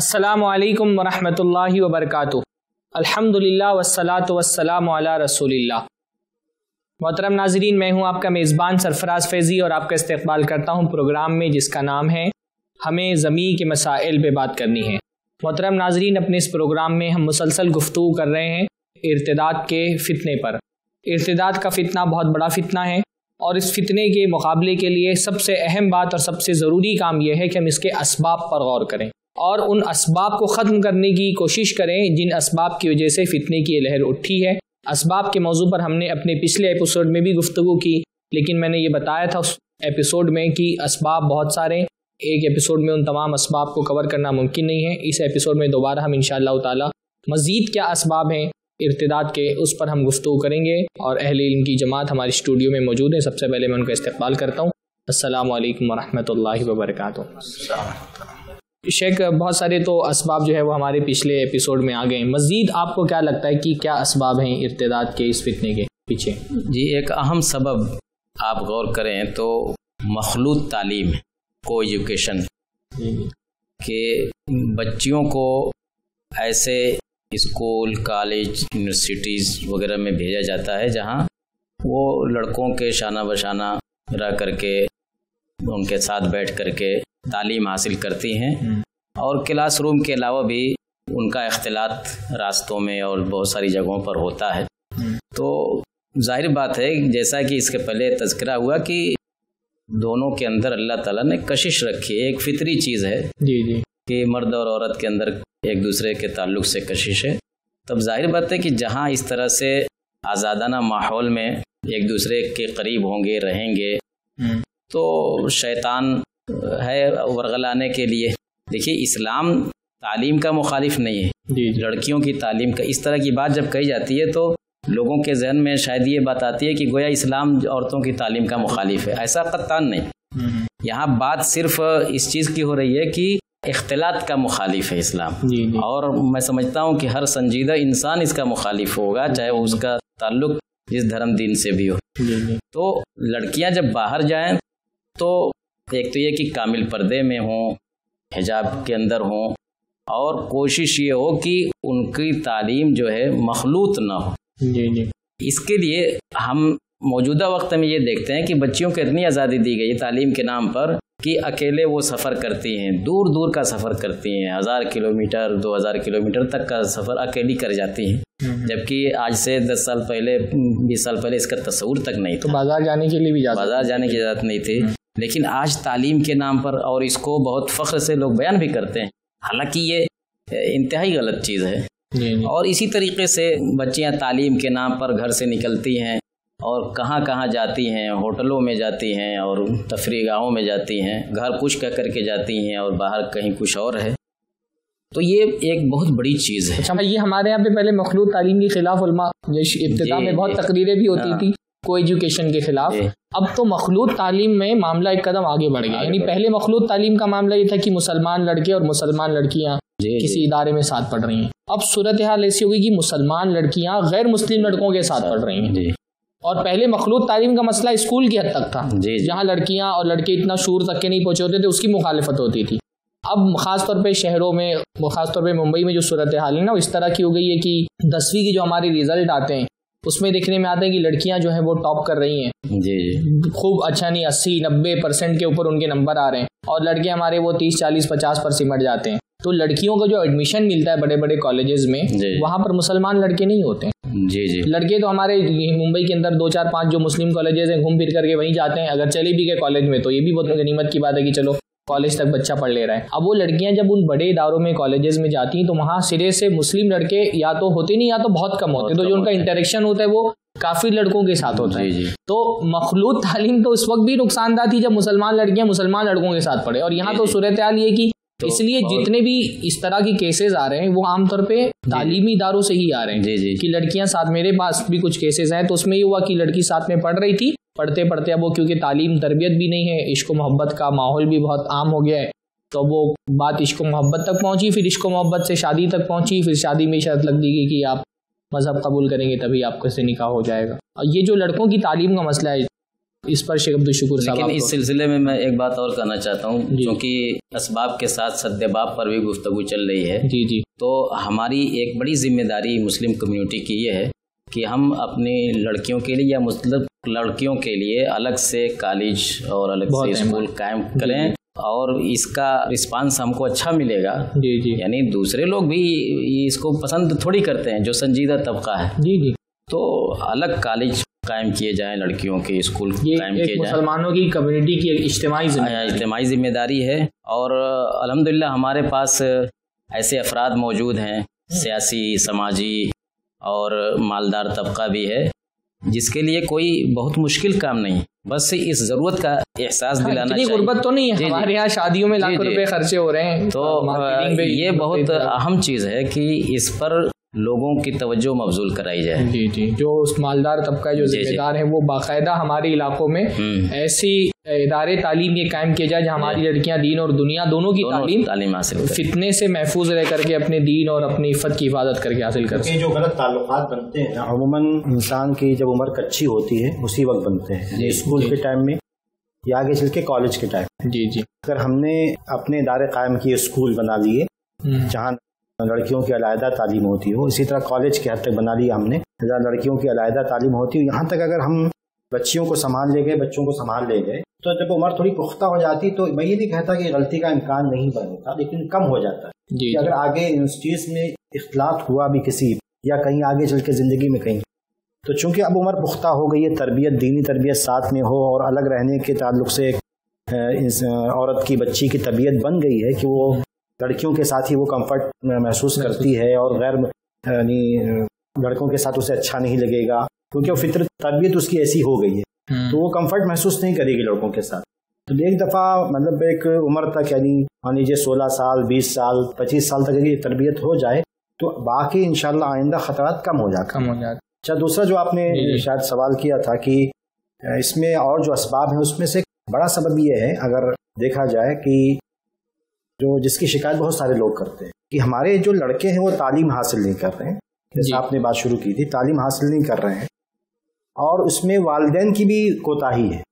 السلام علیکم ورحمۃ اللہ وبرکاتہ۔ الحمدللہ والصلاۃ والسلام علی رسول اللہ۔ محترم ناظرین، میں ہوں آپ کا میزبان سرفراز فیضی اور آپ کا استقبال کرتا ہوں پروگرام میں جس کا نام ہے ہمیں زمیں کے مسائل پہ بات کرنی ہے۔ محترم ناظرین، اپنے اس پروگرام میں ہم مسلسل گفتگو کر رہے ہیں ارتداد کے فتنے پر۔ ارتداد کا فتنہ بہت بڑا فتنہ ہے اور اس فتنے کے مقابلے کے لیے سب سے اہم بات اور سب سے ضروری کام یہ ہے کہ ہم اس کے اسباب پر غور کریں اور ان اسباب کو ختم کرنے کی کوشش کریں جن اسباب کی وجہ سے فتنے کی لہر اٹھی ہے۔ اسباب کے موضوع پر ہم نے اپنے پچھلے ایپیسوڈ میں بھی گفتگو کی، لیکن میں نے یہ بتایا تھا اس ایپیسوڈ میں کہ اسباب بہت سارے، ایک ایپیسوڈ میں ان تمام اسباب کو کور کرنا ممکن نہیں ہے۔ اس ایپیسوڈ میں دوبارہ ہم انشاءاللہ تعالی مزید کیا اسباب ہیں ارتداد کے اس پر ہم گفتگو کریں گے، اور اہل علم کی جماعت ہماری اسٹوڈیو میں موجود ہے۔ سب سے پہلے میں ان کا استقبال کرتا ہوں۔ السلام علیکم ورحمۃ اللہ وبرکاتہ۔ شیخ، بہت سارے تو اسباب جو ہے وہ ہمارے پچھلے ایپیسوڈ میں آ گئے ہیں، مزید آپ کو کیا لگتا ہے کہ کیا اسباب ہیں ارتداد کے اس فتنے کے پیچھے؟ جی، ایک اہم سبب آپ غور کریں تو مخلوط تعلیم، کو ایجوکیشن، کہ بچیوں کو ایسے اسکول، کالج، یونیورسٹیز وغیرہ میں بھیجا جاتا ہے جہاں وہ لڑکوں کے شانہ بشانہ رہ کر کے ان کے ساتھ بیٹھ کر کے تعلیم حاصل کرتی ہیں، اور کلاس روم کے علاوہ بھی ان کا اختلاط راستوں میں اور بہت ساری جگہوں پر ہوتا ہے۔ تو ظاہر بات ہے، جیسا کہ اس کے پہلے تذکرہ ہوا کہ دونوں کے اندر اللہ تعالیٰ نے کشش رکھی ہے، ایک فطری چیز ہے کہ مرد اور عورت کے اندر ایک دوسرے کے تعلق سے کشش ہے۔ تب ظاہر بات ہے کہ جہاں اس طرح سے آزادانہ ماحول میں ایک دوسرے کے قریب ہوں گے، رہیں گے، تو شیطان ہے ورغلانے کے لیے۔ دیکھیے، اسلام تعلیم کا مخالف نہیں ہے، لڑکیوں کی تعلیم کا۔ اس طرح کی بات جب کہی جاتی ہے تو لوگوں کے ذہن میں شاید یہ بات آتی ہے کہ گویا اسلام عورتوں کی تعلیم کا مخالف ہے۔ ایسا قطعاً نہیں، یہاں بات صرف اس چیز کی ہو رہی ہے کہ اختلاط کا مخالف ہے اسلام، اور میں سمجھتا ہوں کہ ہر سنجیدہ انسان اس کا مخالف ہوگا، چاہے اس کا تعلق جس دھرم دین سے بھی ہو۔ تو لڑکیاں جب باہر جائیں تو ایک تو یہ کہ کامل پردے میں ہوں، حجاب کے اندر ہوں، اور کوشش یہ ہو کہ ان کی تعلیم جو ہے مخلوط نہ ہو۔ اس کے لیے ہم موجودہ وقت میں یہ دیکھتے ہیں کہ بچیوں کو اتنی آزادی دی گئی تعلیم کے نام پر کہ اکیلے وہ سفر کرتی ہیں، دور دور کا سفر کرتی ہیں، 1000 کلومیٹر 2000 کلومیٹر تک کا سفر اکیلی کر جاتی ہیں، جبکہ آج سے 10 سال پہلے 20 سال پہلے اس کا تصور تک نہیں تھا۔ تو بازار جانے کے لیے بھی بازار جانے کی اجازت نہیں تھی، لیکن آج تعلیم کے نام پر، اور اس کو بہت فخر سے لوگ بیان بھی کرتے ہیں، حالانکہ یہ انتہائی غلط چیز ہے۔ اور اسی طریقے سے بچیاں تعلیم کے نام پر گھر سے نکلتی ہیں اور کہاں کہاں جاتی ہیں، ہوٹلوں میں جاتی ہیں اور تفریح گاہوں میں جاتی ہیں، گھر کچھ کہہ کر کے جاتی ہیں اور باہر کہیں کچھ اور ہے۔ تو یہ ایک بہت بڑی چیز ہے۔ اچھا، یہ ہمارے یہاں پہ پہلے مخلوط تعلیم کے خلاف علماء ابتدا میں بہت تقریریں بھی ہوتی تھی کو ایجوکیشن کے خلاف، اب تو مخلوط تعلیم میں معاملہ ایک قدم آگے بڑھ گیا۔ یعنی پہلے مخلوط تعلیم کا معاملہ یہ تھا کہ مسلمان لڑکے اور مسلمان لڑکیاں کسی ادارے میں ساتھ پڑھ رہی ہیں، اب صورتحال ایسی ہوگی کہ مسلمان لڑکیاں غیر مسلم لڑکوں کے ساتھ پڑھ رہی ہیں۔ اور پہلے مخلوط تعلیم کا مسئلہ اسکول کی حد تک تھا، جہاں لڑکیاں اور لڑکے اتنا شعور تک کے نہیں پہنچے ہوتے تھے، اس کی مخالفت ہوتی تھی۔ اب خاص طور پہ شہروں میں، خاص طور پہ ممبئی میں جو صورتحال ہے نا، اس طرح کی ہو گئی ہے کہ 10ویں کی جو ہمارے ریزلٹ آتے ہیں اس میں دیکھنے میں آتا ہے کہ لڑکیاں جو ہیں وہ ٹاپ کر رہی ہیں، خوب اچھا نہیں 80-90% کے اوپر ان کے نمبر آ رہے ہیں، اور لڑکے ہمارے وہ 30-40-50 پر سمٹ جاتے ہیں۔ تو لڑکیوں کا جو ایڈمیشن ملتا ہے بڑے بڑے کالجز میں، وہاں پر مسلمان لڑکے نہیں ہوتے ہیں۔ لڑکے تو ہمارے ممبئی کے اندر 2-4-5 جو مسلم کالجز ہیں گھوم پھر کر کے وہیں جاتے ہیں، اگر چلے بھی گئے کالج میں تو یہ بھی بہت غنیمت کی بات ہے کہ چلو کالج تک بچہ پڑھ لے رہا ہے۔ اب وہ لڑکیاں جب ان بڑے اداروں میں کالجز میں جاتی ہیں تو وہاں سرے سے مسلم لڑکے یا تو ہوتے نہیں یا تو بہت کم ہوتے ہیں، تو جو ان کا انٹریکشن ہوتا ہے وہ کافی لڑکوں کے ساتھ ہوتا ہے۔ تو مخلوط تعلیم تو اس وقت بھی نقصان دہ تھی جب مسلمان لڑکیاں مسلمان لڑکوں کے ساتھ پڑھے، اور یہاں تو صورتحال یہ کہ اس لیے جتنے بھی اس طرح کی کیسز آ رہے ہیں وہ عام طور پہ تعلیمی اداروں سے ہی آ رہے ہیں کہ لڑکیاں ساتھ، میرے پاس بھی کچھ کیسز ہیں تو اس میں یہ ہوا کہ لڑکی ساتھ میں پڑھ رہی تھی، پڑھتے پڑھتے اب وہ کیونکہ تعلیم تربیت بھی نہیں ہے، عشق و محبت کا ماحول بھی بہت عام ہو گیا ہے، تو وہ بات عشق و محبت تک پہنچی، پھر عشق و محبت سے شادی تک پہنچی، پھر شادی میں شرط لگ دی گئی کہ آپ مذہب قبول کریں گے تبھی آپ کو سے نکاح ہو جائے گا۔ اور یہ جو لڑکوں کی تعلیم کا مسئلہ ہے اس پر شیخ عبدس شکور صاحب. لیکن اس سلسلے میں ایک بات اور کہنا چاہتا ہوں, کیونکہ اسباب کے ساتھ سدباب پر بھی گفتگو چل رہی ہے. جی تو ہماری ایک بڑی ذمہ داری مسلم کمیونٹی کی یہ ہے کہ ہم اپنی لڑکیوں کے لیے یا مطلب لڑکیوں کے لیے الگ سے کالج اور الگ سے اسکول قائم کریں, اور اس کا رسپانس ہم کو اچھا ملے گا. یعنی دوسرے لوگ بھی اس کو پسند تھوڑی کرتے ہیں جو سنجیدہ طبقہ ہے. تو الگ کالج قائم کیے جائیں, لڑکیوں کے اسکول قائم کیے جائیں. مسلمانوں کی کمیونٹی کی اجتماعی ذمہ داری ہے. اور الحمدللہ ہمارے پاس ایسے افراد موجود ہیں, سیاسی, سماجی اور مالدار طبقہ بھی ہے, جس کے لیے کوئی بہت مشکل کام نہیں, بس اس ضرورت کا احساس دلانا چاہیے. غربت تو نہیں ہے ہمارے یہاں, شادیوں میں لاکھوں روپے خرچے ہو رہے ہیں. تو یہ بہت اہم چیز ہے کہ اس پر لوگوں کی توجہ مبذول کرائی جائے. جو اس مالدار طبقہ جو ذمہ دار ہیں وہ باقاعدہ ہمارے علاقوں میں ایسی ادارے تعلیم کے قائم کیے جائے جہاں ہماری لڑکیاں دین اور دنیا دونوں کی تعلیم حاصل کریں, فتنے سے محفوظ رہ کر کے اپنے دین اور اپنی عفت کی حفاظت کر کے حاصل کریں. جو غلط تعلقات بنتے ہیں عموماً انسان کی جب عمر کچی ہوتی ہے اسی وقت بنتے ہیں, اسکول کے ٹائم میں یا آگے چل کے کالج کے ٹائم. اگر ہم نے اپنے ادارے قائم کیے, اسکول بنا لیے جہاں لڑکیوں کی علیحدہ تعلیم ہوتی ہو, اسی طرح کالج کے حد تک بنا لیا ہم نے جہاں لڑکیوں کی علیحدہ تعلیم ہوتی ہو, یہاں تک اگر ہم بچیوں کو سنبھال لے گئے, بچوں کو سنبھال لے گئے, تو جب عمر تھوڑی پختہ ہو جاتی تو میں یہ نہیں کہتا کہ غلطی کا امکان نہیں بنتا, لیکن کم ہو جاتا ہے. کہ اگر آگے یونیورسٹیز میں اختلاط ہوا بھی کسی یا کہیں آگے چل کے زندگی میں کہیں, تو چونکہ اب عمر پختہ ہو گئی ہے, تربیت, دینی تربیت ساتھ میں ہو, اور الگ رہنے کے تعلق سے عورت کی, بچی کی طبیعت بن گئی ہے کہ وہ لڑکیوں کے ساتھ ہی وہ کمفرٹ محسوس کرتی ہے, اور غیر یعنی لڑکوں کے ساتھ اسے اچھا نہیں لگے گا کیونکہ وہ فطرت تربیت اس کی ایسی ہو گئی ہے, تو وہ کمفرٹ محسوس نہیں کرے گی لڑکوں کے ساتھ. تو ایک دفعہ مطلب ایک عمر تک, یعنی مان لیجیے 16 سال, 20 سال, 25 سال تک یہ تربیت ہو جائے تو باقی انشاءاللہ آئندہ خطرات کم ہو جاتے ہیں. اچھا, دوسرا جو آپ نے شاید سوال کیا تھا کہ اس میں اور جو اسباب ہیں, اس میں سے بڑا سبب یہ ہے اگر دیکھا جائے کہ جو جس کی شکایت بہت سارے لوگ کرتے ہیں کہ ہمارے جو لڑکے ہیں وہ تعلیم حاصل نہیں کر رہے ہیں. جیسے آپ نے بات شروع کی تھی, تعلیم حاصل نہیں کر رہے ہیں, اور اس میں والدین کی بھی کوتاہی ہے.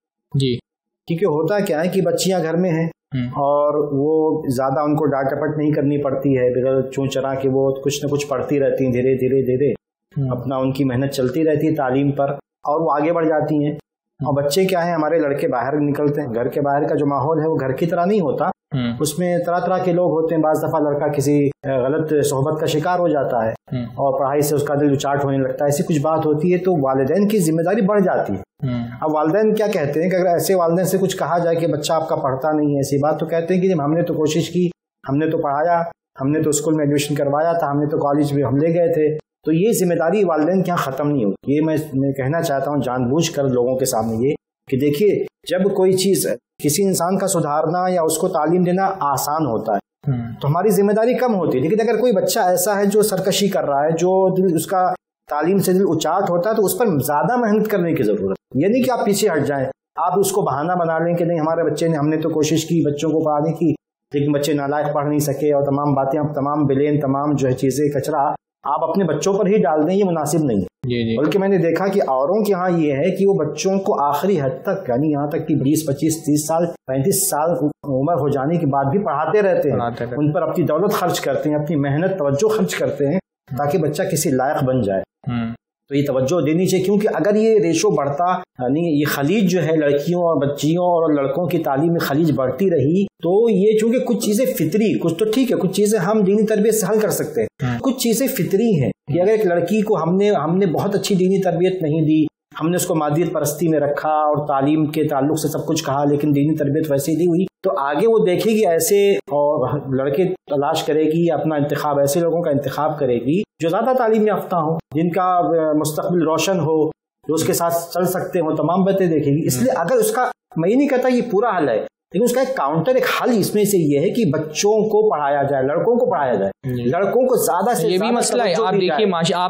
کیونکہ ہوتا کیا ہے کہ بچیاں گھر میں ہیں اور وہ زیادہ ان کو ڈانٹ ٹپٹ نہیں کرنی پڑتی ہے, بغیر چون چرا کے وہ کچھ نہ کچھ پڑھتی رہتی ہیں, دھیرے دھیرے دھیرے اپنا ان کی محنت چلتی رہتی ہے تعلیم پر, اور وہ آگے بڑھ جاتی ہیں. اور بچے کیا ہیں, ہمارے لڑکے باہر نکلتے ہیں, گھر کے باہر کا جو ماحول ہے وہ گھر کی طرح نہیں ہوتا, اس میں طرح طرح کے لوگ ہوتے ہیں. بعض دفعہ لڑکا کسی غلط صحبت کا شکار ہو جاتا ہے اور پڑھائی سے اس کا دل اچاٹ ہونے لگتا ہے, ایسی کچھ بات ہوتی ہے, تو والدین کی ذمہ داری بڑھ جاتی ہے. اب والدین کیا کہتے ہیں کہ اگر ایسے والدین سے کچھ کہا جائے کہ بچہ آپ کا پڑھتا نہیں ہے, ایسی بات, تو کہتے ہیں کہ جب ہم نے تو کوشش کی, ہم نے تو پڑھایا, ہم نے تو اسکول میں ایڈمیشن کروایا تھا, ہم نے تو کالج میں ہم لے گئے تھے. تو یہ ذمہ داری والدین کے یہاں ختم نہیں ہوتی. یہ میں کہنا چاہتا ہوں جان بوجھ کر لوگوں کے سامنے یہ کہ دیکھیے, جب کوئی چیز کسی انسان کا سدھارنا یا اس کو تعلیم دینا آسان ہوتا ہے تو ہماری ذمہ داری کم ہوتی ہے. لیکن اگر کوئی بچہ ایسا ہے جو سرکشی کر رہا ہے, جو دل اس کا تعلیم سے دل اچاٹ ہوتا ہے, تو اس پر زیادہ محنت کرنے کی ضرورت ہے. یہ نہیں کہ آپ پیچھے ہٹ جائیں, آپ اس کو بہانہ بنا لیں کہ نہیں ہمارے بچے نے, ہم نے تو کوشش کی بچوں کو پڑھانے کی, لیکن بچے نالائق پڑھ نہیں سکے, اور تمام باتیں, تمام بلین, تمام جو ہے چیزیں, کچرا آپ اپنے بچوں پر ہی ڈال دیں, یہ مناسب نہیں. بلکہ میں نے دیکھا کہ اوروں کے ہاں یہ ہے کہ وہ بچوں کو آخری حد تک, یعنی یہاں تک کہ 20, 25, 30 سال, 35 سال عمر ہو جانے کے بعد بھی پڑھاتے رہتے ہیں, ان پر اپنی دولت خرچ کرتے ہیں, اپنی محنت, توجہ خرچ کرتے ہیں تاکہ بچہ کسی لائق بن جائے. تو یہ توجہ دینی چاہیے, کیونکہ اگر یہ ریشو بڑھتا, یعنی یہ خلیج جو ہے لڑکیوں اور بچیوں اور لڑکوں کی تعلیم میں خلیج بڑھتی رہی, تو یہ چونکہ کچھ چیزیں فطری, کچھ تو ٹھیک ہے, کچھ چیزیں ہم دینی تربیت سے حل کر سکتے ہیں, کچھ چیزیں فطری ہیں کہ اگر ایک لڑکی کو ہم نے بہت اچھی دینی تربیت نہیں دی, ہم نے اس کو مادیت پرستی میں رکھا اور تعلیم کے تعلق سے سب کچھ کہا, لیکن دینی تربیت ویسے دی ہوئی, تو آگے وہ دیکھے گی ایسے, اور لڑکے تلاش کرے گی, اپنا انتخاب ایسے لوگوں کا انتخاب کرے گی جو زیادہ تعلیم یافتہ ہوں, جن کا مستقبل روشن ہو, جو اس کے ساتھ چل سکتے ہوں, تمام باتیں دیکھے گی. اس لیے اگر اس کا, میں یہ نہیں کہتا یہ پورا حل ہے, لیکن اس کا ایک کاؤنٹر, ایک حل اس میں سے یہ ہے کہ بچوں کو پڑھایا جائے, لڑکوں کو پڑھایا جائے, لڑکوں کو زیادہ سے یہ بھی مسئلہ ہے. آپ دیکھیے,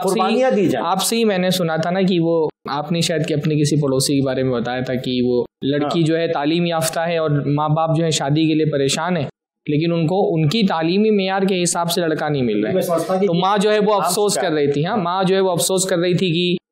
آپ سے ہی میں نے سنا تھا نا کہ وہ, آپ نے شاید کہ اپنے کسی پڑوسی کے بارے میں بتایا تھا کہ وہ لڑکی جو ہے تعلیم یافتہ ہے اور ماں باپ جو ہے شادی کے لیے پریشان ہے, لیکن ان کو ان کی تعلیمی معیار کے حساب سے لڑکا نہیں مل رہا ہے. تو ماں جو ہے وہ افسوس کر رہی تھی, ماں جو ہے وہ افسوس کر رہی تھی کہ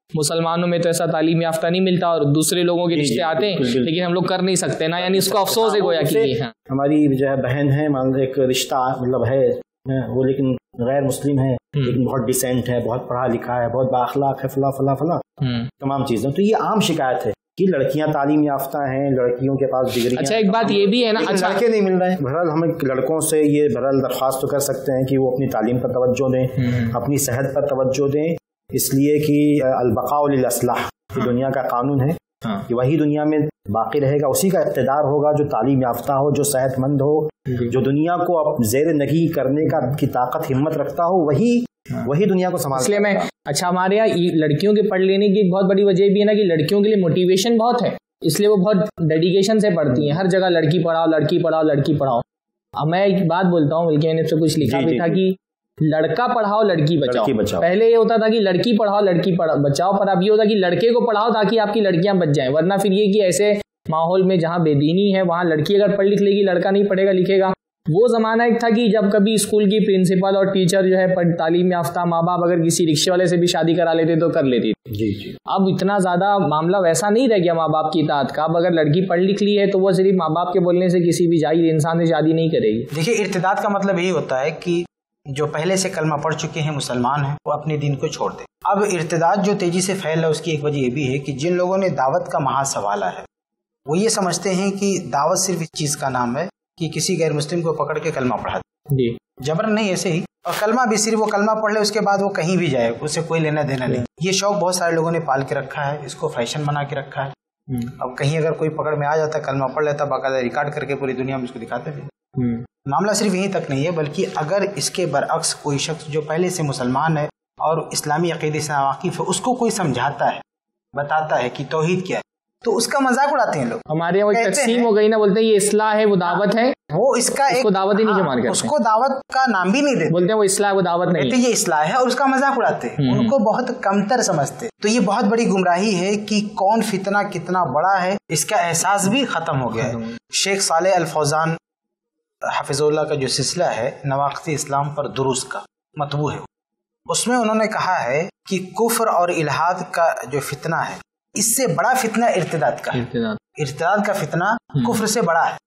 मुसलमानों में तो ऐसा तालीम याफ्ता नहीं मिलता और दूसरे लोगों के रिश्ते आते हैं, लेकिन हम लोग कर नहीं सकते ना, यानी इसको अफसोस है गोया कि हमारी जो है बहन है, मान लो एक रिश्ता मतलब है वो, लेकिन गैर मुस्लिम है, लेकिन बहुत डिसेंट है, बहुत पढ़ा लिखा है, बहुत बाअखलाक है, फला फला फला तमाम चीजें। तो ये आम शिकायत है कि लड़कियां तालीम याफ्ता हैं, लड़कियों के पास डिग्री। अच्छा एक बात ये भी है ना, अच्छा लड़के नहीं मिल रहे हैं। बहरहाल हम लड़कों से ये बहरहाल दरख्वास्त तो कर सकते हैं कि वो अपनी तालीम पर तवज्जो दें, अपनी सेहत पर तवज्जो दें, इसलिए कि अलबकाउ लिल अस्लाह ये दुनिया का कानून है कि वही दुनिया में बाकी रहेगा, उसी का इक़्तिदार होगा जो तालीम याफ्ता हो, जो सेहतमंद हो, जो दुनिया को अब ज़ेर नगी करने का की ताकत हिम्मत रखता हो, वही दुनिया को संभाल। इसलिए मैं अच्छा हमारे यहाँ लड़कियों के पढ़ लेने की एक बहुत बड़ी वजह भी है ना कि लड़कियों के लिए मोटिवेशन बहुत है, इसलिए वो बहुत डेडिकेशन से पढ़ती हैं। हर जगह लड़की पढ़ाओ लड़की पढ़ाओ लड़की पढ़ाओ। अब मैं एक बात बोलता हूँ, बल्कि मैंने इससे कुछ लिखा भी था कि लड़का पढ़ाओ लड़की बचाओ। पहले ये होता था कि लड़की पढ़ाओ लड़की बचाओ, पर अब ये होता कि लड़के को पढ़ाओ ताकि आपकी लड़कियां बच जाएं। वरना फिर ये कि ऐसे माहौल में जहाँ बेदीनी है वहाँ लड़की अगर पढ़ लिख लेगी, लड़का नहीं पढ़ेगा लिखेगा। वो जमाना एक था कि जब कभी स्कूल की प्रिंसिपल और टीचर जो है तालीम याफ्ता माँ बाप अगर किसी रिक्शे वाले से भी शादी करा लेते तो कर लेती थी। जी। अब इतना ज्यादा मामला वैसा नहीं रह गया माँ बाप की इताअत का। अब अगर लड़की पढ़ लिख ली है तो वो सिर्फ माँ बाप के बोलने से किसी भी जाहिल इंसान से शादी नहीं करेगी। देखिए, इर्तिदाद का मतलब यही होता है कि जो पहले से कलमा पढ़ चुके हैं मुसलमान हैं वो अपने दीन को छोड़ दें। अब इर्तिदाद जो तेजी से फैल रहा है उसकी एक वजह ये भी है कि जिन लोगों ने दावत का महाज संभाला है वो ये समझते हैं कि दावत सिर्फ इस चीज का नाम है कि किसी गैर मुस्लिम को पकड़ के कलमा पढ़ा दे, जबरन नहीं, ऐसे ही। और कलमा भी सिर्फ वो कलमा पढ़ ले, उसके बाद वो कहीं भी जाए, उससे कोई लेना देना नहीं। ये शौक बहुत सारे लोगों ने पाल के रखा है, इसको फैशन बना के रखा है। अब कहीं अगर कोई पकड़ में आ जाता है, कलमा पढ़ लेता, बाकायदा रिकॉर्ड करके पूरी दुनिया में उसको दिखाते थे। मामला सिर्फ यहीं तक नहीं है, बल्कि अगर इसके बरअक्स कोई शख्स जो पहले से मुसलमान है और इस्लामी अकीदे से वाकिफ है, उसको कोई समझाता है, बताता है कि तौहीद क्या है, तो उसका मजाक उड़ाते हैं लोग। हमारे यहाँ तकसीम हो गई ना, बोलते हैं ये इस्लाह है वो दावत है, वो इसका एक दावत ही नहीं जमान करते, उसको दावत का नाम भी नहीं देते, बोलते हैं वो इस्लाह वो दावत नहीं, ये इस्लाह है और उसका मजाक उड़ाते हैं, उनको बहुत कमतर समझते। तो ये बहुत बड़ी गुमराही है कि कौन फितना कितना बड़ा है, इसका एहसास भी खत्म हो गया है। शेख सालेह अल फौजान हफिजुल्लाह का जो सिलसिला है नवाक़िद इस्लाम पर दुरुस्त का मतबू है, उसमें उन्होंने कहा है कि कुफ्र और इल्हाद का जो फितना है, इससे बड़ा फितना इर्तिदाद का है। इर्तिदाद का फितना कुफ्र से बड़ा है।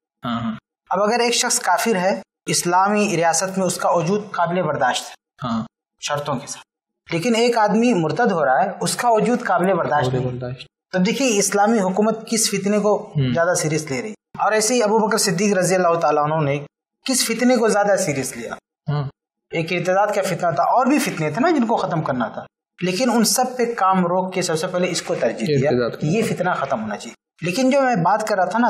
अब अगर एक शख्स काफिर है, इस्लामी रियासत में उसका वजूद काबिल बर्दाश्त है शर्तों के साथ, लेकिन एक आदमी मुर्तद हो रहा है, उसका वजूद काबिल बर्दाश्त नहीं। तो देखिए इस्लामी हुकूमत किस फितने को ज्यादा सीरियस ले रही, और ऐसे ही अबू बकर सिद्दीक रजी अल्लाह तआला अन्हु ने किस फितने को ज्यादा सीरियस लिया। एक इर्तिदाद का फितना था, और भी फितने थे ना जिनको खत्म करना था, लेकिन उन सब पे काम रोक के सबसे पहले इसको तरजीह दिया कि ये फितना खत्म होना चाहिए। लेकिन जो मैं बात कर रहा था ना,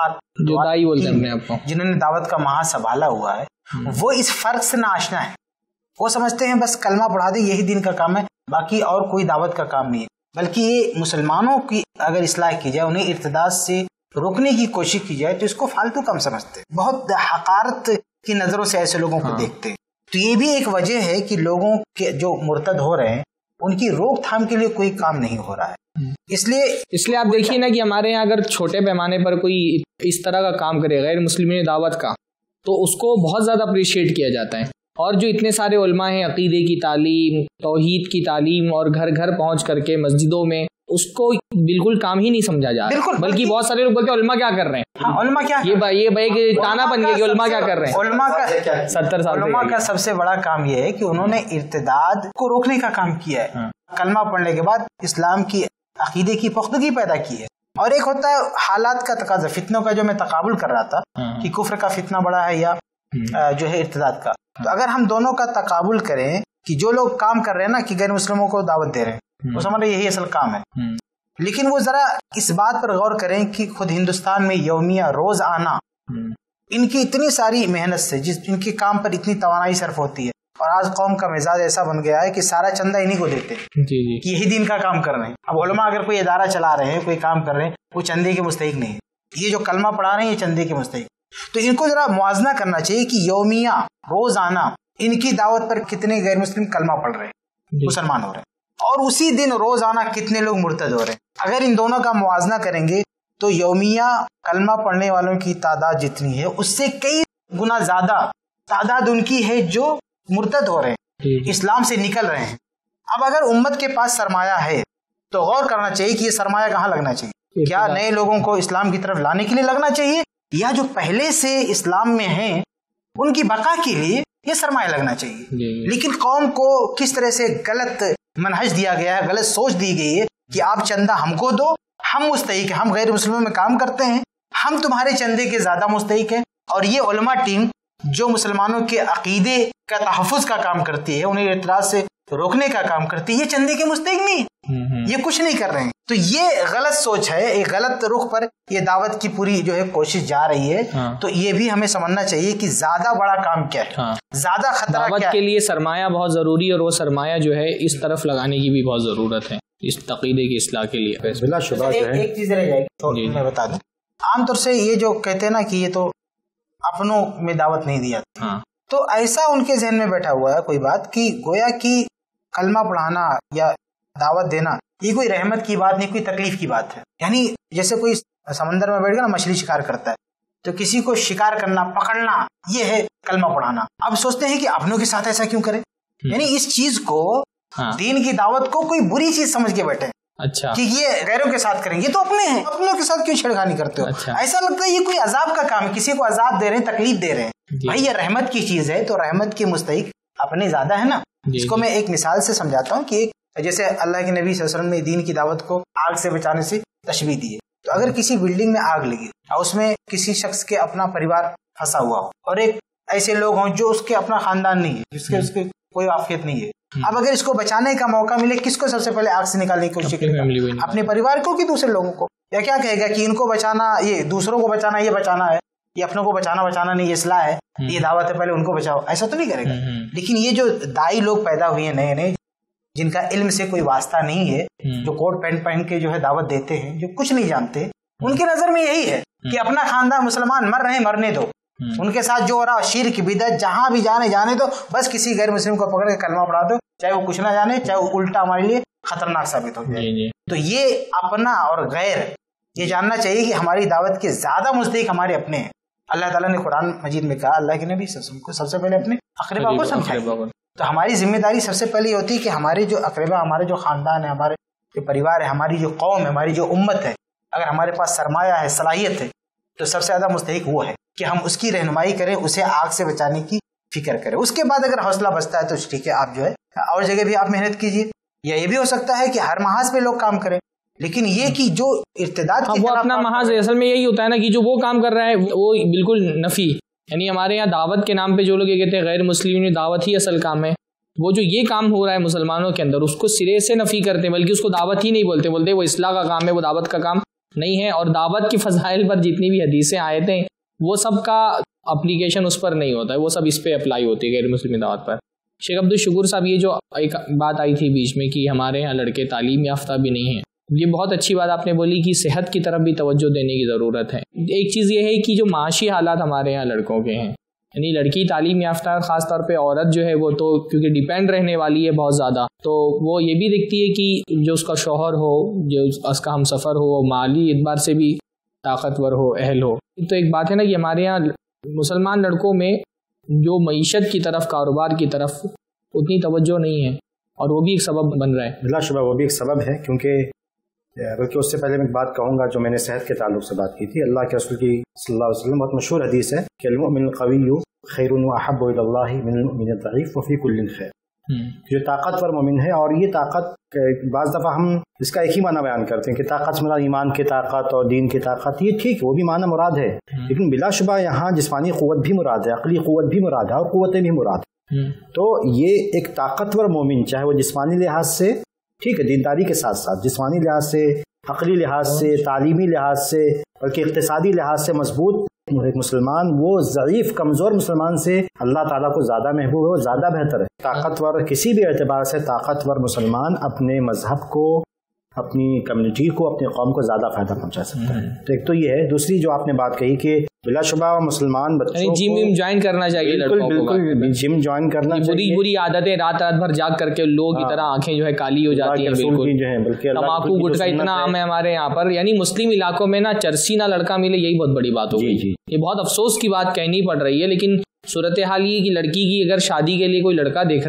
दुआई बोलते हैं आपको, जिन्होंने दावत का महाज संभाला हुआ है, वो इस फर्क से ना आशना है। वो समझते हैं बस कलमा पढ़ा दे यही दिन का काम है, बाकी और कोई दावत का काम नहीं है। बल्कि ये मुसलमानों की अगर इस्लाह की जाए, उन्हें इर्तिदाद से रोकने की कोशिश की जाए, तो इसको फालतू कम समझते हैं, बहुत हकारत की नजरों से ऐसे लोगों को देखते हैं। तो ये भी एक वजह है कि लोगों के जो मुर्तद हो रहे हैं उनकी रोकथाम के लिए कोई काम नहीं हो रहा है। इसलिए आप देखिए ना कि हमारे यहाँ अगर छोटे पैमाने पर कोई इस तरह का काम करे गैर मुस्लिम दावत का, तो उसको बहुत ज्यादा अप्रिशिएट किया जाता है। और जो इतने सारे उलमा हैं अकीदे की तालीम, तौहीद की तालीम, और घर घर पहुंच करके मस्जिदों में, उसको बिल्कुल काम ही नहीं समझा जा रहा। बल्कि बहुत सारे लोग बोलते हैं उलमा क्या कर रहे हैं। उलमा क्या, ये भाई ताना बन गया कि उलमा क्या कर रहे हैं। उलमा का 70 साल उलमा का सबसे बड़ा काम ये है कि उन्होंने इर्तिदाद को रोकने का काम किया है। कलमा पढ़ने के बाद इस्लाम की अकीदे की पुख्तगी पैदा की है। और एक होता है हालात का तकाजा, फितनों का जो मैं तकाबुल कर रहा था कि कुफ्र का फितना बड़ा है या जो है इर्तिदाद का। तो अगर हम दोनों का तकाबुल करें कि जो लोग काम कर रहे हैं ना कि गैर मुस्लिमों को दावत दे रहे हैं, वो समझ रहे यही असल काम है, लेकिन वो जरा इस बात पर गौर करें कि खुद हिंदुस्तान में यौमिया रोज आना, इनकी इतनी सारी मेहनत से इनके काम पर इतनी तवानाई सर्फ होती है, और आज कौम का मिजाज ऐसा बन गया है कि सारा चंदा इन्हीं को देते हैं कि यही दिन का काम कर रहे हैं। अब उलमा अगर कोई इदारा चला रहे हैं, कोई काम कर रहे हैं, वो चंदे के मुस्तहिक नहीं है। ये जो कलमा पढ़ा रहे हैं ये चंदे के मुस्तहिक। तो इनको जरा मुआवजा करना चाहिए कि यौमिया रोज आना इनकी दावत पर कितने गैर मुस्लिम कलमा पढ़ रहे हैं, मुसलमान हो रहे हैं, और उसी दिन रोज आना कितने लोग मुर्तद हो रहे हैं। अगर इन दोनों का मुआवजा करेंगे तो यौमिया कलमा पढ़ने वालों की तादाद जितनी है उससे कई गुना ज्यादा तादाद उनकी है जो मुर्तद हो रहे हैं, इस्लाम से निकल रहे हैं। अब अगर उम्मत के पास सरमाया है تو غور کرنا چاہیے کہ یہ سرمایہ کہاں لگنا چاہیے. کیا نئے لوگوں کو اسلام کی طرف لانے کے لیے لگنا چاہیے, یا جو پہلے سے اسلام میں ہیں ان کی بقا کے لیے یہ سرمایہ لگنا چاہیے. لیکن قوم کو کس طرح سے غلط منہج دیا گیا ہے, غلط سوچ دی گئی ہے کہ آپ چندہ ہم کو دو, ہم مستحق ہیں, ہم غیر مسلموں میں کام کرتے ہیں, ہم تمہارے چندے کے زیادہ مستحق ہیں. اور یہ علماء ٹیم جو مسلمانوں کے عقیدے کا تحفظ کا کام کرتی ہے, انہیں اعتراض سے روکنے کا کام کرتی ہے, یہ چندے کے مستحق نہیں, یہ کچھ نہیں کر رہے ہیں. تو یہ غلط سوچ ہے, ایک غلط رخ پر یہ دعوت کی پوری جو ہے کوشش جا رہی ہے. تو یہ بھی ہمیں سمجھنا چاہیے کہ زیادہ بڑا کام کیا ہے, زیادہ خطرہ دعوت کیا ہے. کے لیے سرمایہ بہت ضروری ہے, اور وہ سرمایہ جو ہے اس طرف لگانے کی بھی بہت ضرورت ہے اس عقیدے کی اصلاح کے لیے. بلا شبہ ایک چیز رہ جائے گی میں بتا دوں, عام طور سے یہ جو کہتے ہیں نا کہ یہ تو اپنوں میں دعوت نہیں دیا, تو ایسا ان کے ذہن میں بیٹھا ہوا ہے کوئی بات کہ گویا کہ کلمہ پڑھانا یا دعوت دینا یہ کوئی رحمت کی بات نہیں, کوئی تکلیف کی بات ہے. یعنی جیسے کوئی سمندر میں بیٹھ کے نا مچھلی شکار کرتا ہے, تو کسی کو شکار کرنا, پکڑنا, یہ ہے کلمہ پڑھانا. اب سوچتے ہیں کہ اپنوں کے ساتھ ایسا کیوں کرے, یعنی اس چیز کو دین کی دعوت کو کوئی بری چیز سمجھ کے بیٹھے اچھا کہ یہ غیروں کے ساتھ کریں, یہ تو اپنے ہیں, اپنوں کے ساتھ کیوں چھڑخانی کرتے ہو. ایسا لگتا ہے یہ کوئی عذاب کا کام ہے, کسی کو عذاب دے رہے ہیں, تکلیف دے رہے ہیں. بھائی یہ رحمت کی چیز ہے, تو رحمت کے مستحق اپنے زیادہ ہے نا. اس کو میں ایک مثال سے سمجھاتا ہوں کہ جیسے اللہ کے نبی صلی اللہ علیہ وسلم نے دین کی دعوت کو آگ سے بچانے سے تشبیہ دی ہے. تو اگر کسی بلڈنگ میں آگ لگی اور اس میں کسی شخص کے اپنا پریوار پھنسا ہوا ہو, اور ایک ایسے لوگ ہوں جو اس کے اپنا خاندان نہیں ہے, جس کے اس کے کوئی عافیت نہیں ہے, اب اگر اس کو بچانے کا موقع ملے, کس کو سب سے پہلے آگ سے نکالنے کی کوشش کرے گا؟ اپنے پریوار کو کہ دوسرے لوگوں کو؟ یا کیا کہے گا کہ ان کو بچانا, یہ دوسروں کو بچانا یہ بچانا ہے, یہ اپنوں کو بچانا نہیں, یہ اصلاح ہے, یہ دعوت ہے, پہلے ان کو بچاؤ. ایسا تو نہیں کرے گا. لیکن یہ جو دائی لوگ پیدا ہوئے ہیں نئے نئے, جن کا علم سے کوئی واسطہ نہیں ہے, جو کوٹ پینٹ پہن کے جو ہے دعوت دیتے ہیں, جو کچھ نہیں جانتے, ان کی نظر میں یہی ہے کہ اپنا خاندان مسلمان مر رہے ہیں, مرنے دو, ان کے ساتھ جو ہو رہا شرک بدعت جہاں بھی جانے دو, بس کسی غیر مسلم کو پکڑ کے کلمہ پڑھا دو, چاہے وہ کچھ نہ جانے, چاہے وہ الٹا ہمارے لیے خطرناک ثابت ہو جائے. تو یہ اپنا اور غیر یہ جاننا چاہیے کہ ہماری دعوت کے زیادہ مستحق ہمارے اپنے ہیں. اللہ تعالیٰ نے قرآن مجید میں کہا, اللہ کے نبی صلی اللہ علیہ وسلم کو سب سے پہلے اپنے اقربا کو سمجھائیں. تو ہماری ذمہ داری سب سے پہلے یہ ہوتی ہے کہ ہمارے جو اقربا, ہمارے جو خاندان ہے, ہمارے جو پریوار ہے, ہماری جو قوم ہے, ہماری جو امت ہے, اگر ہمارے پاس سرمایہ ہے, صلاحیت ہے, تو سب سے زیادہ مستحق وہ ہے کہ ہم اس کی رہنمائی کریں, اسے آگ سے بچانے کی فکر کریں. اس کے بعد اگر حوصلہ بچتا ہے تو ٹھیک ہے, آپ جو ہے اور جگہ بھی آپ محنت کیجیے, یا یہ بھی ہو سکتا ہے کہ ہر محاذ پہ لوگ کام کریں. لیکن یہ کہ جو ارتداد وہ اپنا محاذ ہے, اصل میں یہی ہوتا ہے نا کہ جو وہ کام کر رہا ہے وہ بالکل نفی, یعنی ہمارے یہاں دعوت کے نام پہ جو لوگ یہ کہتے ہیں غیر مسلم دعوت ہی اصل کام ہے, وہ جو یہ کام ہو رہا ہے مسلمانوں کے اندر اس کو سرے سے نفی کرتے ہیں, بلکہ اس کو دعوت ہی نہیں بولتے وہ اصلاح کا کام ہے, وہ دعوت کا کام نہیں ہے. اور دعوت کی فضائل پر جتنی بھی حدیثیں آیتیں, وہ سب کا اپلیکیشن اس پر نہیں ہوتا ہے, وہ سب اس پہ اپلائی ہوتی ہے غیر مسلم دعوت پر. شیخ عبدس شکور صاحب, یہ جو ایک بات آئی تھی بیچ میں کہ ہمارے یہاں لڑکے تعلیم یافتہ بھی نہیں ہیں, یہ بہت اچھی بات آپ نے بولی کہ صحت کی طرف بھی توجہ دینے کی ضرورت ہے. ایک چیز یہ ہے کہ جو معاشی حالات ہمارے یہاں لڑکوں کے ہیں, یعنی لڑکی تعلیم یافتہ ہے, خاص طور پہ عورت جو ہے وہ تو کیونکہ ڈیپینڈ رہنے والی ہے بہت زیادہ, تو وہ یہ بھی دیکھتی ہے کہ جو اس کا شوہر ہو, جو اس کا ہم سفر ہو, وہ مالی اعتبار سے بھی طاقتور ہو, اہل ہو. تو ایک بات ہے نا کہ ہمارے یہاں مسلمان لڑکوں میں جو معیشت کی طرف, کاروبار کی طرف اتنی توجہ نہیں ہے, اور وہ بھی ایک سبب بن رہا ہے. بلا شبہ وہ بھی ایک سبب ہے, کیونکہ بلکہ اس سے پہلے میں ایک بات کہوں گا جو میں نے صحت کے تعلق سے بات کی تھی. اللہ کے رسول کی صلی اللہ علیہ وسلم بہت مشہور حدیث ہے کہ المؤمن القوی خیر واحب الی اللہ من المؤمن الضعیف وفی کل خیر. جو طاقتور مومن ہے, اور یہ طاقت بعض دفعہ ہم اس کا ایک ہی معنی بیان کرتے ہیں کہ طاقت مراد ایمان کی طاقت اور دین کی طاقت, یہ ٹھیک ہے, وہ بھی معنی مراد ہے, لیکن بلا شبہ یہاں جسمانی قوت بھی مراد ہے, عقلی قوت بھی مراد ہے, اور قوتیں بھی مراد ہے. تو یہ ایک طاقتور مومن, چاہے وہ جسمانی لحاظ سے ٹھیک ہے, دینداری کے ساتھ ساتھ جسمانی لحاظ سے, عقلی لحاظ سے, تعلیمی لحاظ سے, بلکہ اقتصادی لحاظ سے مضبوط ایک مسلمان, وہ ضعیف کمزور مسلمان سے اللہ تعالیٰ کو زیادہ محبوب ہے, زیادہ بہتر ہے. طاقتور کسی بھی اعتبار سے طاقتور مسلمان اپنے مذہب کو, اپنی کمیونٹی کو, اپنی قوم کو زیادہ فائدہ پہنچا سکتا ہے. تو ایک تو یہ ہے. دوسری جو آپ نے بات کہی کہ بلا شبہ مسلمان بچوں جم جوائن کرنا چاہیے, بالکل جم جوائن کرنا چاہیے. بری عادتیں رات بھر جاگ کر کے لوگ کی طرح آنکھیں جو ہے کالی ہو جاتی ہیں, بالکل تمباکو گٹکا اتنا عام ہے ہمارے یہاں پر, یعنی مسلم علاقوں میں نہ چرسی نہ لڑکا ملے, یہی بہت بڑی بات ہوگی. یہ بہت افسوس کی بات کہنی پڑ رہی ہے, لیکن صورتحال یہ کہ لڑکی کی اگر شادی کے لیے کوئی لڑکا دیکھ رہا ہے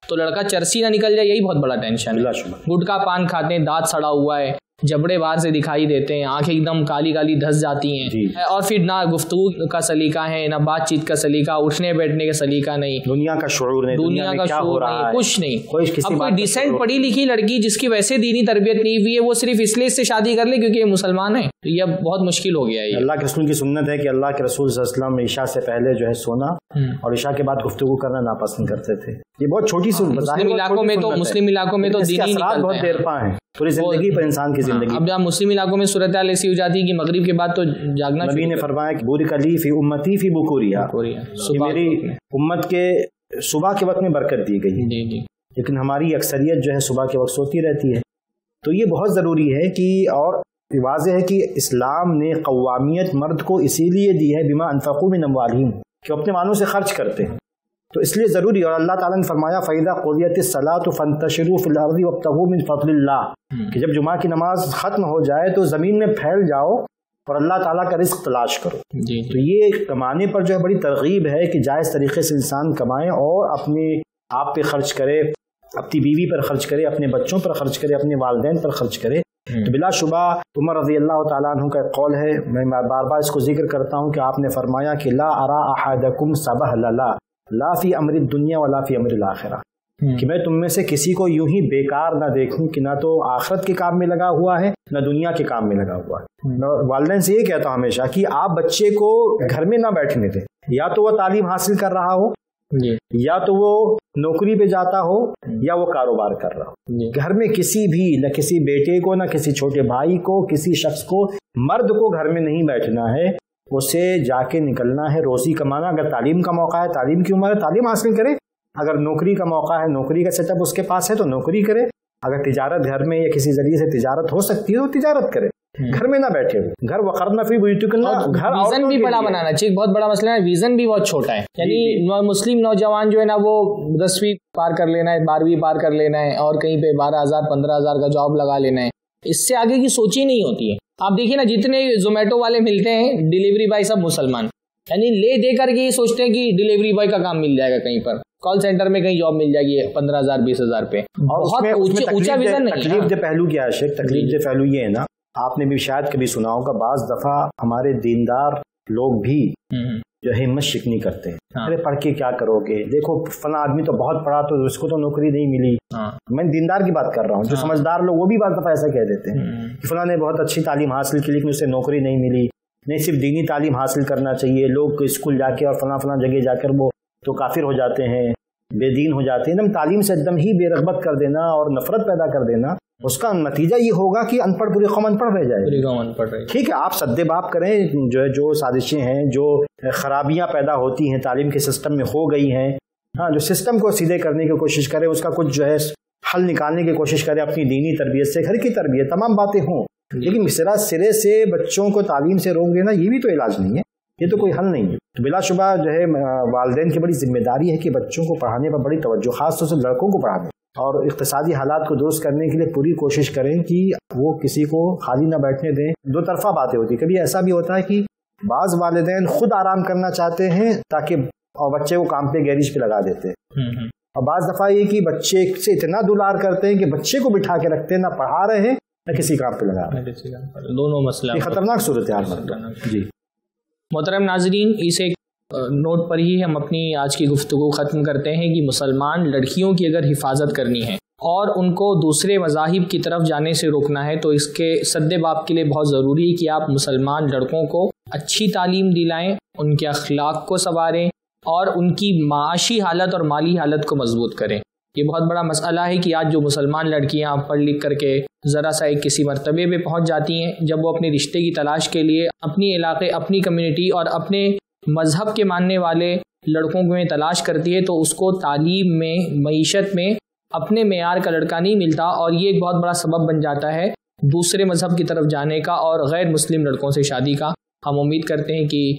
तो लड़का चर्सी ना निकल जाए, यही बहुत बड़ा टेंशन है। गुटखा पान खाते हैं, दांत सड़ा हुआ है, जबड़े बाहर से दिखाई देते हैं, आंखें एकदम काली काली धस जाती हैं, और फिर ना गुफ्तगू का सलीका है, ना बातचीत का सलीका, उठने बैठने का सलीका नहीं, दुनिया का शऊर नहीं, दुनिया का शऊर नहीं, कुछ नहीं। अब कोई डिसेंट पढ़ी लिखी लड़की जिसकी वैसे दीनी तरबियत नहीं हुई है, वो सिर्फ इसलिए इससे शादी कर ले क्योंकि ये मुसलमान है, तो ये बहुत मुश्किल हो गया है। अल्लाह के रसूल की सुन्नत है कि अल्लाह के रसूल सल्लल्लाहु अलैहि वसल्लम ईशा से पहले जो है सोना और ईशा के बाद गुफ्तगू करना नापसंद करते थे। ये बहुत छोटी सी मुस्लिम इलाकों में तो दिन ही बहुत देर पा है पूरी जिंदगी पर इंसान की जिंदगी। अब जहाँ मुस्लिम इलाकों में सूरत हाल ऐसी हो जाती है कि मगरिब के बाद तो जागना। नबी ने फरमाया कि बुरिक ली फी उम्मती फी बुकुरिया, मेरी उम्मत के सुबह के वक्त में बरकत दी गई, लेकिन हमारी अक्सरियत जो है सुबह के वक्त सोती रहती है। तो ये बहुत ज़रूरी है कि, और वाज़ेह है कि इस्लाम ने कव्वामियत मर्द को इसीलिए दी है बिमा अनफ़क़ू मिन अम्वालिहिम, कि अपने मालों से खर्च करते हैं, तो इसलिए ज़रूरी। और अल्लाह ताला ने फरमाया फ़इज़ा क़ुदियतिस सलातु फ़ंतशिरू फ़िल अर्ज़ि वब्तग़ू मिन फ़ज़लिल्लाह, कि जब जुमा की नमाज ख़त्म हो जाए तो ज़मीन में फैल जाओ और अल्लाह ताला का रिज़्क़ तलाश करो। तो ये कमाने पर जो है बड़ी तरगीब है कि जायज़ तरीके से इंसान कमाए और अपने आप पे खर्च करे, अपनी बीवी पर खर्च करे, अपने बच्चों पर खर्च करे, अपने वालिदैन पर खर्च करे। तो बिलाशुबा उमर रज़ी अल्लाह ताला अन्हु का कौल है, मैं बार बार इसको जिक्र करता हूँ कि आपने फरमाया कि ला अरा अहदकुम सबहलला ला फी अमरि दुनिया वला फी अमरिल आखिरा, कि मैं तुम में से किसी को यूं ही बेकार ना देखूं कि ना तो आखिरत के काम में लगा हुआ है ना दुनिया के काम में लगा हुआ है। मैं वालिदैन से ये कहता हूँ हमेशा कि आप बच्चे को घर में ना बैठने दें, या तो वो तालीम हासिल कर रहा हो, या तो वो नौकरी पे जाता हो, या वो कारोबार कर रहा हो। घर में किसी भी, न किसी बेटे को, न किसी छोटे भाई को, किसी शख्स को, मर्द को घर में नहीं बैठना है, उसे जाके निकलना है, रोजी कमाना। अगर तालीम का मौका है, तालीम की उम्र है, तालीम हासिल करे। अगर नौकरी का मौका है, नौकरी का सेटअप उसके पास है तो नौकरी करे। अगर तिजारत घर में या किसी जरिए से तिजारत हो सकती है तो तिजारत करे, घर में ना बैठे हुए। घर वक़रना फी बुयूतिकुन्ना, घर विजन भी बड़ा बनाना चाहिए, बहुत बड़ा मसला है, विजन भी बहुत छोटा है। यानी मुस्लिम नौजवान जो है ना, वो 10वीं पार कर लेना है, 12वीं पार कर लेना है, और कहीं पे 12,000 15,000 का जॉब लगा लेना है, इससे आगे की सोच ही नहीं होती है। आप देखिए ना, जितने जोमेटो वाले मिलते हैं डिलीवरी बॉय सब मुसलमान, यानी ले दे करके ये सोचते हैं कि डिलीवरी बॉय का काम मिल जाएगा, कहीं पर कॉल सेंटर में कहीं जॉब मिल जाएगी 15,000 20,000 पे। बहुत ऊंचा विजन नहीं है। तकलीफ दे पहलू क्या है शेख, तकलीफ दे पहलू ये है ना, आपने भी शायद कभी सुना होगा, बाज दफा हमारे दीनदार लोग भी जो हिम्मत शिकनी करते हैं। अरे पढ़ के क्या करोगे, देखो फला आदमी तो बहुत पढ़ा तो उसको तो नौकरी नहीं मिली। मैं दीनदार की बात कर रहा हूँ, जो समझदार लोग वो भी बात दफा ऐसा कह देते हैं कि फला ने बहुत अच्छी तालीम हासिल की लेकिन उसे नौकरी नहीं मिली। नहीं, सिर्फ दीनी तालीम हासिल करना चाहिए। लोग स्कूल जाके और फला फला जगह जाकर वो तो काफिर हो जाते हैं, बेदीन हो जाते हैं। एकदम तालीम से एकदम ही बेरगबत कर देना और नफरत पैदा कर देना, उसका नतीजा ये होगा कि अनपढ़ पूरी कौम अनपढ़ रह जाएगी। ठीक है, आप सद्देबाप करें, जो साजिशें हैं, जो खराबियां पैदा होती हैं तालीम के सिस्टम में हो गई हैं, हाँ, जो सिस्टम को सीधे करने की कोशिश करें, उसका कुछ जो है हल निकालने की कोशिश करें, अपनी दीनी तरबियत से, घर की तरबियत, तमाम बातें हों, लेकिन सिरे से बच्चों को तालीम से रोक देना ये भी तो इलाज नहीं है, ये तो कोई हल नहीं है। तो बिलाशुबा जो है वालिदैन की बड़ी जिम्मेदारी है कि बच्चों को पढ़ाने पर बड़ी तवज्जो, खासतौर से लड़कों को पढ़ाने और इक़्तिसादी हालात को दुरुस्त करने के लिए पूरी कोशिश करें कि वो किसी को खाली ना बैठने दें। दो तरफा बातें होती है, कभी ऐसा भी होता है कि बाज़ वालिदैन खुद आराम करना चाहते हैं ताकि और बच्चे को काम पे गैरेज पे लगा देते हैं, और बाज़ दफ़ा ये कि बच्चे से इतना दुलार करते हैं कि बच्चे को बिठा के रखते हैं, ना पढ़ा रहे हैं ना किसी काम पे लगा रहे हैं। दोनों मसला खतरनाक सूरत हाल जी। मोहतरम नाजरीन, इस एक नोट पर ही हम अपनी आज की गुफ्तगू ख़त्म करते हैं कि मुसलमान लड़कियों की अगर हिफाजत करनी है और उनको दूसरे मज़ाहिब की तरफ जाने से रोकना है तो इसके सद्देबाप के लिए बहुत ज़रूरी है कि आप मुसलमान लड़कों को अच्छी तालीम दिलाएं, उनके अखलाक को संवारें और उनकी माशी हालत और माली हालत को मजबूत करें। ये बहुत बड़ा मसला है कि आज जो मुसलमान लड़कियां पढ़ लिख करके ज़रा सा एक किसी मर्तबे पे पहुंच जाती हैं, जब वो अपने रिश्ते की तलाश के लिए अपनी इलाके, अपनी कम्युनिटी और अपने मज़हब के मानने वाले लड़कों में तलाश करती है, तो उसको तालीम में, मईशत में अपने मेयार का लड़का नहीं मिलता, और ये एक बहुत बड़ा सबब बन जाता है दूसरे मज़हब की तरफ जाने का और गैर मुस्लिम लड़कों से शादी का। हम उम्मीद करते हैं कि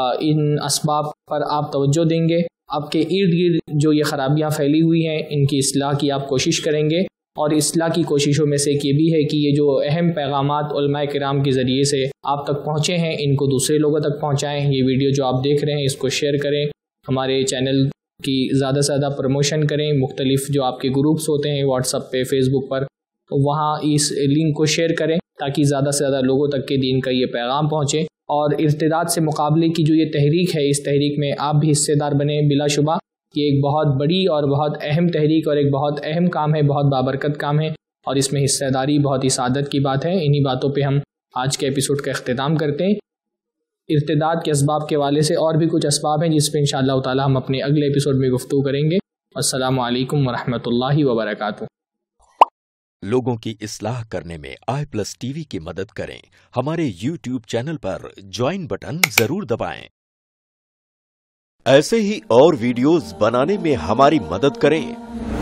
इन असबाब पर आप तवज्जो देंगे, आपके इर्द गिर्द जो ये ख़राबियाँ फैली हुई हैं इनकी इस्लाह की आप कोशिश करेंगे, और इस्लाह की कोशिशों में से एक ये भी है कि ये जो अहम पैगामात उलमाए किराम के ज़रिए से आप तक पहुँचे हैं इनको दूसरे लोगों तक पहुँचाएँ। ये वीडियो जो आप देख रहे हैं इसको शेयर करें, हमारे चैनल کہ زیادہ سے زیادہ پروموشن کریں، مختلف جو آپ کے گروپس ہوتے ہیں واٹس ایپ پہ، فیس بک پر، وہاں اس لنک کو شیئر کریں تاکہ زیادہ سے زیادہ لوگوں تک کے دین کا یہ پیغام پہنچے. اور ارتداد سے مقابلے کی جو یہ تحریک ہے، اس تحریک میں آپ بھی حصے دار بنیں. بلا شبہ یہ ایک بہت بڑی اور بہت اہم تحریک اور ایک بہت اہم کام ہے، بہت بابرکت کام ہے، اور اس میں حصہ داری بہت ہی سعادت کی بات ہے. انہی باتوں پہ ہم آج کے ایپیسوڈ کا اختتام کرتے ہیں. ارتداد کے اسباب کے حوالے سے اور بھی کچھ اسباب ہیں جس پہ انشاءاللہ تعالی ہم اپنے اگلے ایپیسوڈ میں گفتگو کریں گے. السلام علیکم ورحمۃ اللہ وبرکاتہ. لوگوں کی اصلاح کرنے میں iPlusTV کی مدد کریں. ہمارے YouTube چینل پر جوائن بٹن ضرور دبائیں. ایسے ہی اور ویڈیوز بنانے میں ہماری مدد کریں.